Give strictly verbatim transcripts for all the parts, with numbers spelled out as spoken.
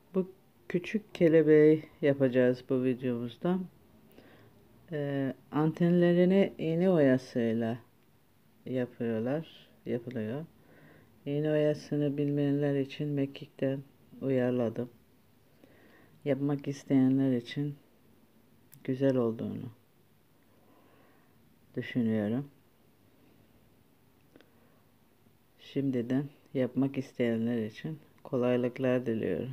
Bu küçük kelebeği yapacağız bu videomuzda. Ee, antenlerini iğne oyasıyla yapıyorlar, yapılıyor. İğne oyasını bilmeyenler için mekikten uyarladım. Yapmak isteyenler için güzel olduğunu düşünüyorum. Şimdiden yapmak isteyenler için kolaylıklar diliyorum.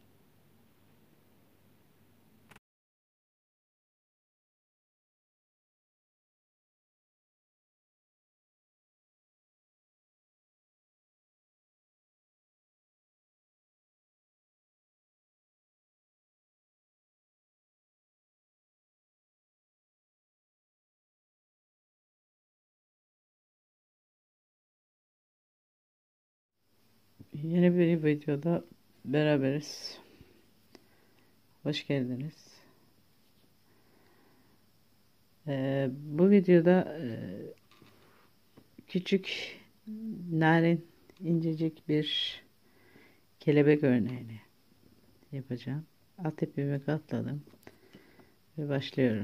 Yeni bir videoda beraberiz. Hoş geldiniz. Ee, bu videoda e, küçük, narin, incecik bir kelebek örneğini yapacağım. Alt ipimi katladım ve başlıyorum.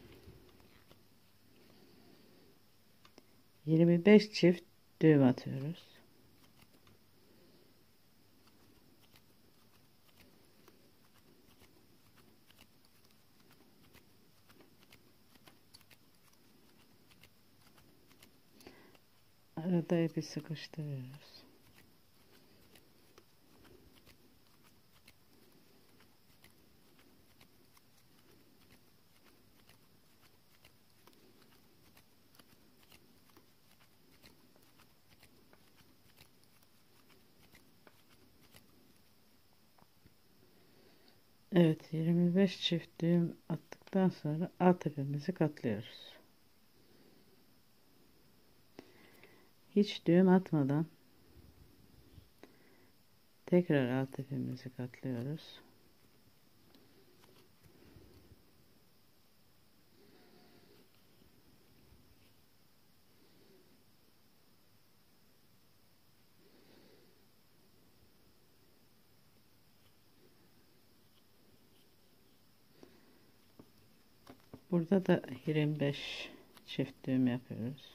yirmi beş çift düğüm atıyoruz. Arada ipi sıkıştırıyoruz. Evet, yirmi beş çift düğüm attıktan sonra alt ipimizi katlıyoruz. Hiç düğüm atmadan tekrar alt ipimizi katlıyoruz. Burada da yirmi beş çift düğüm yapıyoruz.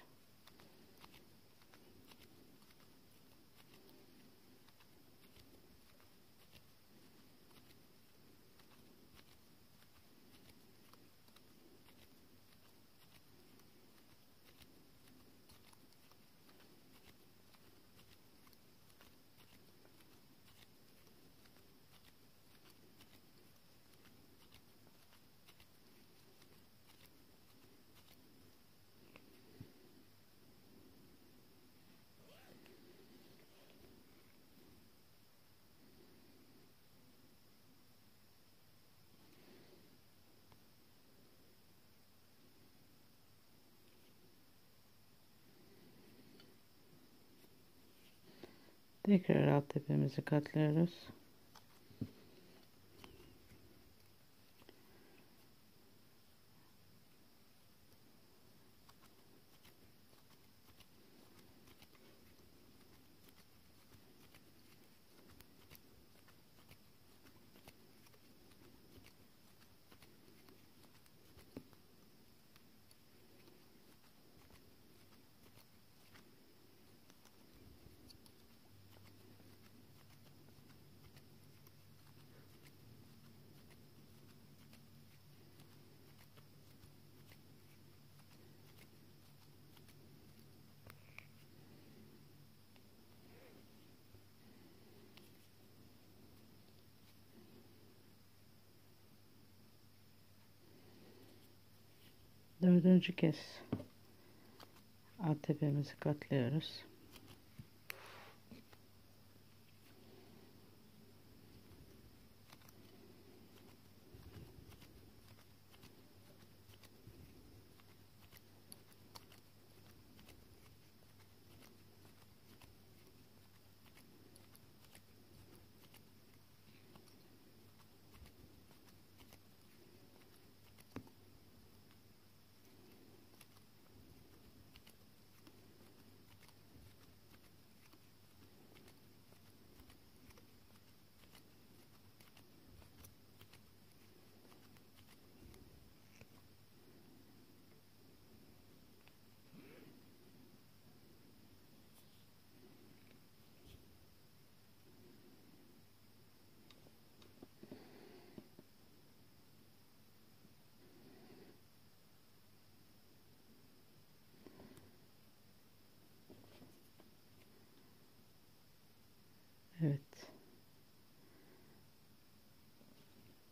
Tekrar alt tepemizi katlıyoruz. Dördüncü kez alt tepemizi katlıyoruz.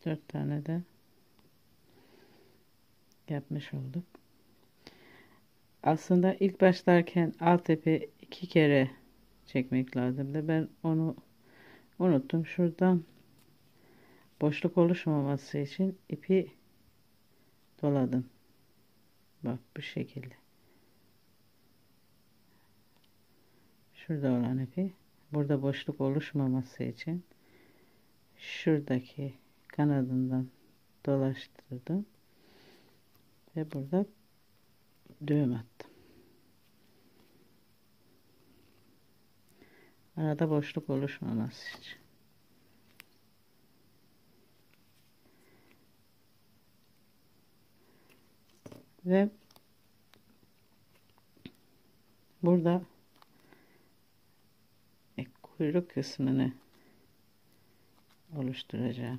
dört tane de yapmış olduk. Aslında ilk başlarken alt ipi iki kere çekmek lazımdı. Ben onu unuttum. Şuradan boşluk oluşmaması için ipi doladım. Bak bu şekilde. Şurada olan ipi burada boşluk oluşmaması için şuradaki kanadından dolaştırdım ve burada düğüm attım. Arada boşluk oluşmaması için. Ve burada kuyruk kısmını oluşturacağım.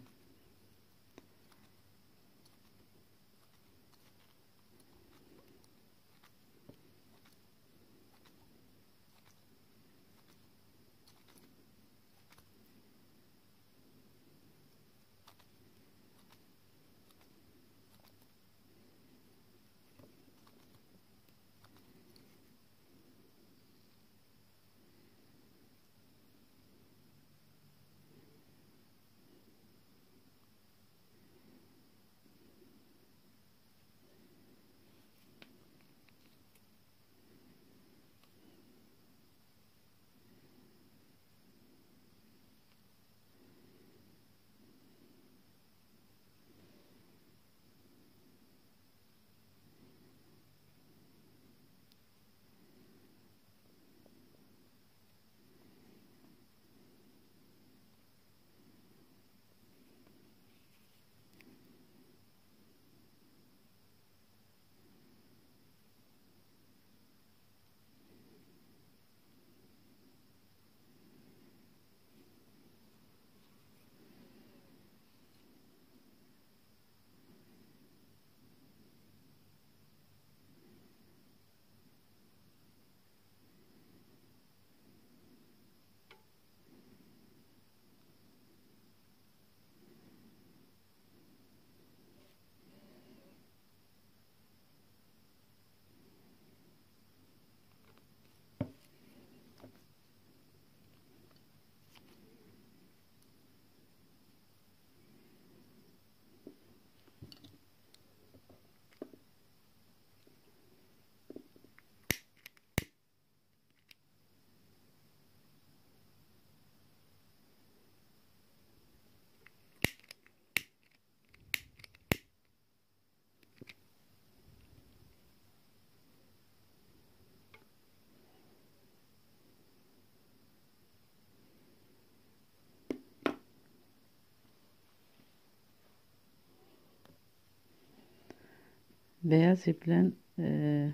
Beyaz iple e,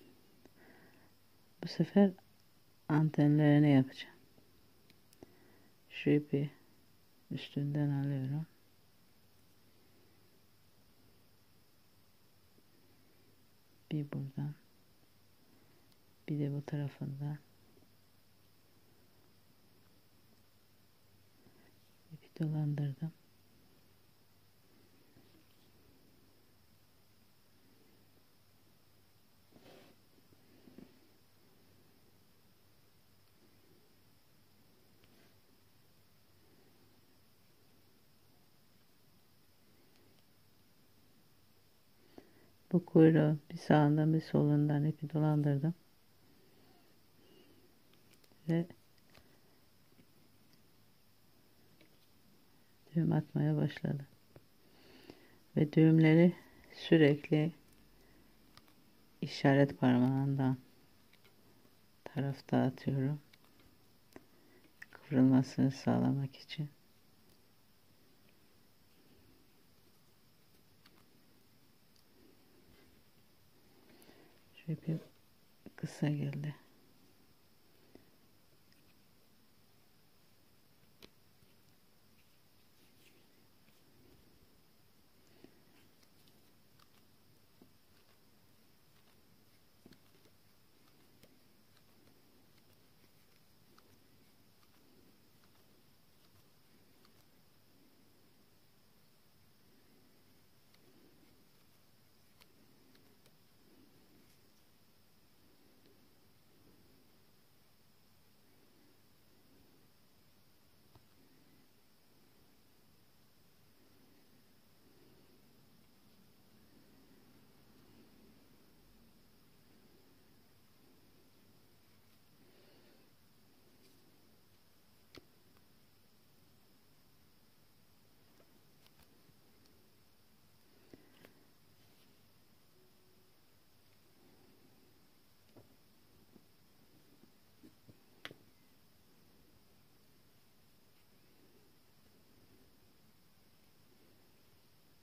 bu sefer antenlerini yapacağım. Şu ipi üstünden alıyorum. Bir buradan, bir de bu tarafından ipi dolandırdım. Bu kuyruğu bir sağından bir solundan ipi dolandırdım. Ve düğüm atmaya başladım. Ve düğümleri sürekli işaret parmağından tarafta atıyorum. Kıvrılmasını sağlamak için. Şu ipim kısa geldi.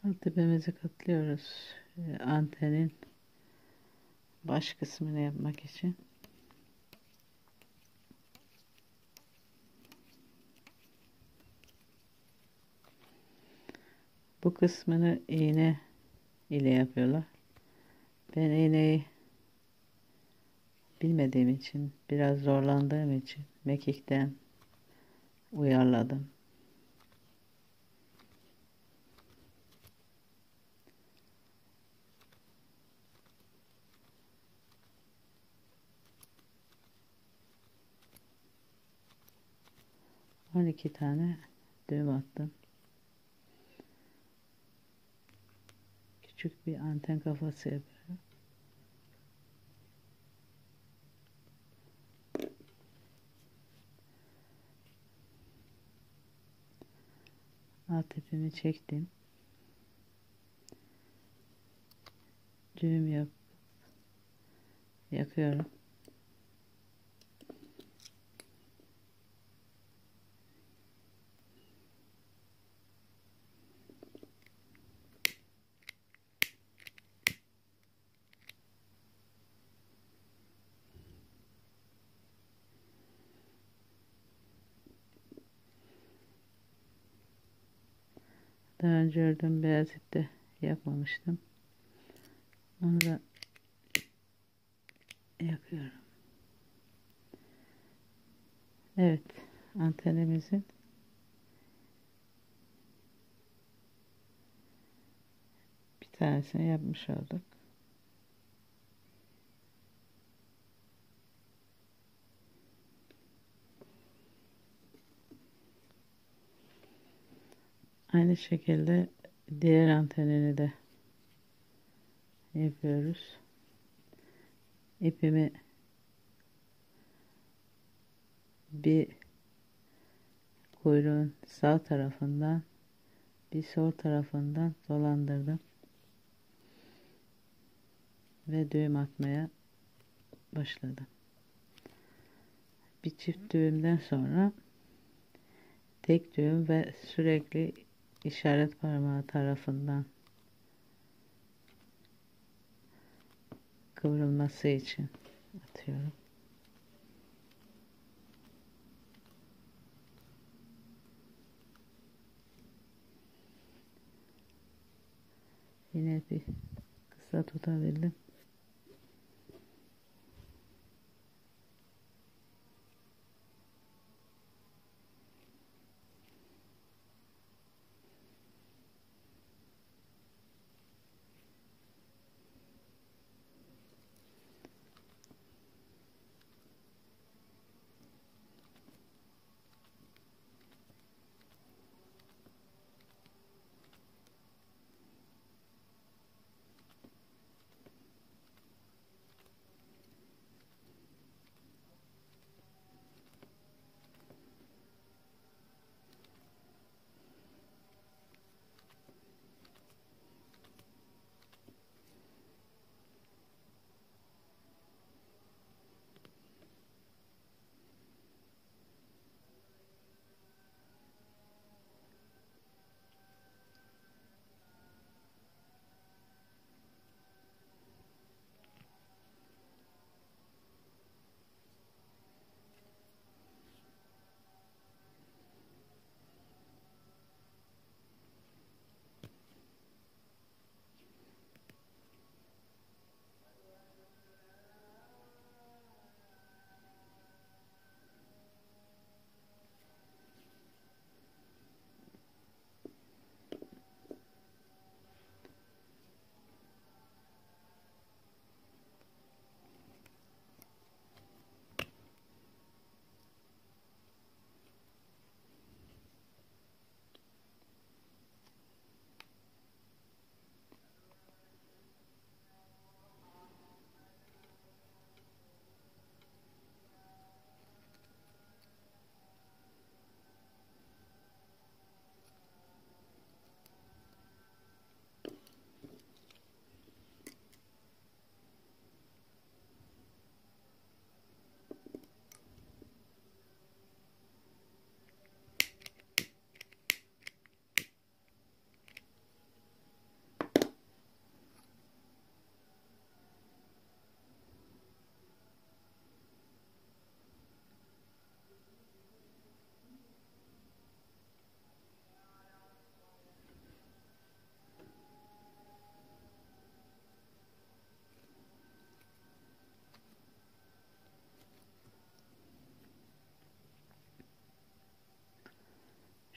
Tepemizi katlıyoruz. Ee, Antenin baş kısmını yapmak için. Bu kısmını iğne ile yapıyorlar. Ben iğneyi bilmediğim için, biraz zorlandığım için mekikten uyarladım. on iki tane düğüm attım. Küçük bir anten kafası yapıyorum. Alt ipimi çektim. Düğüm yap yakıyorum. Daha önce ördüğüm beyaz ipte yapmamıştım. Onu da yakıyorum. Evet, antenimizin bir tanesini yapmış olduk. Aynı şekilde diğer antenini de yapıyoruz. İpimi bir kuyruğun sağ tarafından bir sol tarafından dolandırdım ve düğüm atmaya başladım. Bir çift düğümden sonra tek düğüm ve sürekli işaret parmağı tarafından kıvrılması için atıyorum. Yine bir kısa tutabildim.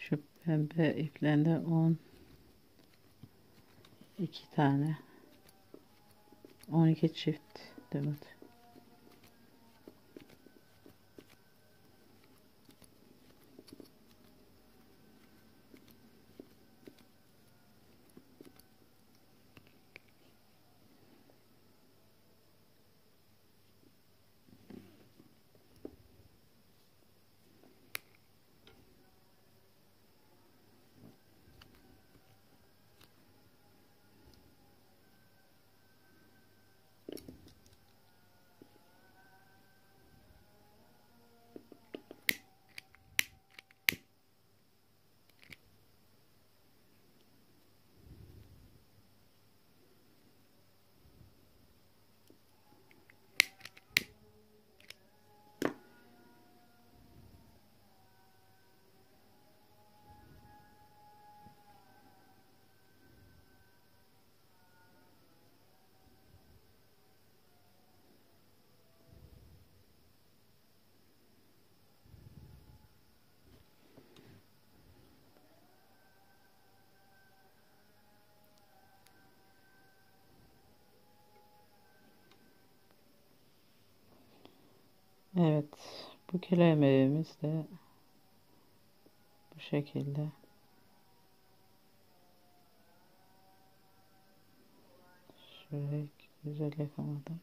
Şu pembe ipten de on iki tane, on iki çift demet. Evet, bu kelemeğimiz de bu şekilde. Şöyle güzel yakamadım.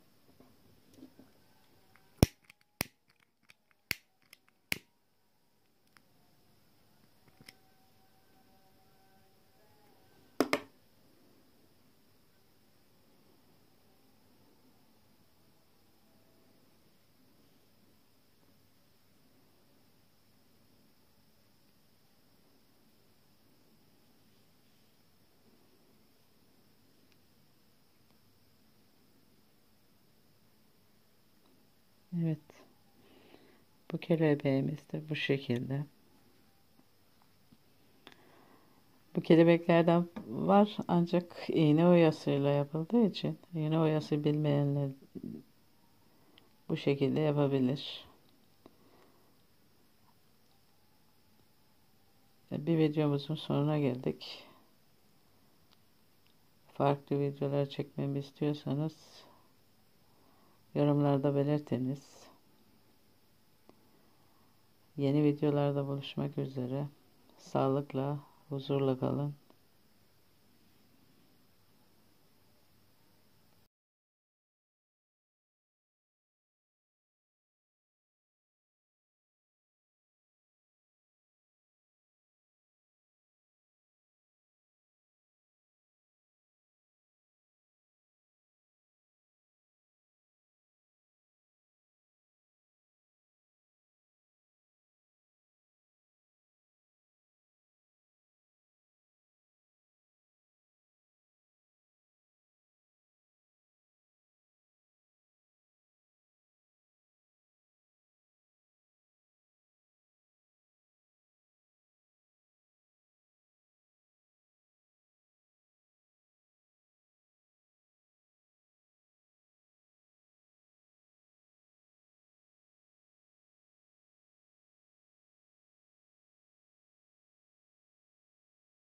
Evet, bu kelebeğimiz de bu şekilde. Bu kelebeklerden var ancak iğne oyasıyla yapıldığı için iğne oyası bilmeyenler bu şekilde yapabilir. Bir videomuzun sonuna geldik. Farklı videolar çekmemi istiyorsanız yorumlarda belirtiniz. Yeni videolarda buluşmak üzere. Sağlıkla, huzurla kalın.